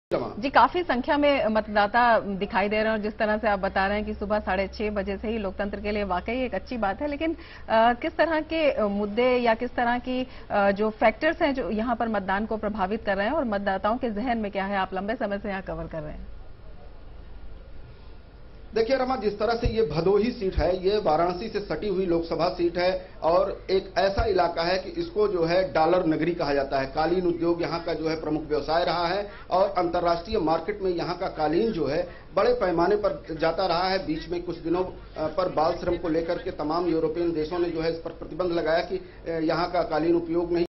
जी, काफी संख्या में मतदाता दिखाई दे रहे हैं और जिस तरह से आप बता रहे हैं कि सुबह 6:30 बजे से ही लोकतंत्र के लिए वाकई एक अच्छी बात है, लेकिन किस तरह के मुद्दे या किस तरह की जो फैक्टर्स हैं जो यहाँ पर मतदान को प्रभावित कर रहे हैं और मतदाताओं के जहन में क्या है, आप लंबे समय से यहाँ कवर कर रहे हैं। देखिए रमा, जिस तरह से ये भदोही सीट है, ये वाराणसी से सटी हुई लोकसभा सीट है और एक ऐसा इलाका है कि इसको जो है डॉलर नगरी कहा जाता है। कालीन उद्योग यहाँ का जो है प्रमुख व्यवसाय रहा है और अंतर्राष्ट्रीय मार्केट में यहाँ का कालीन जो है बड़े पैमाने पर जाता रहा है। बीच में कुछ दिनों पर बाल श्रम को लेकर के तमाम यूरोपियन देशों ने जो है इस पर प्रतिबंध लगाया कि यहाँ का कालीन उपयोग नहीं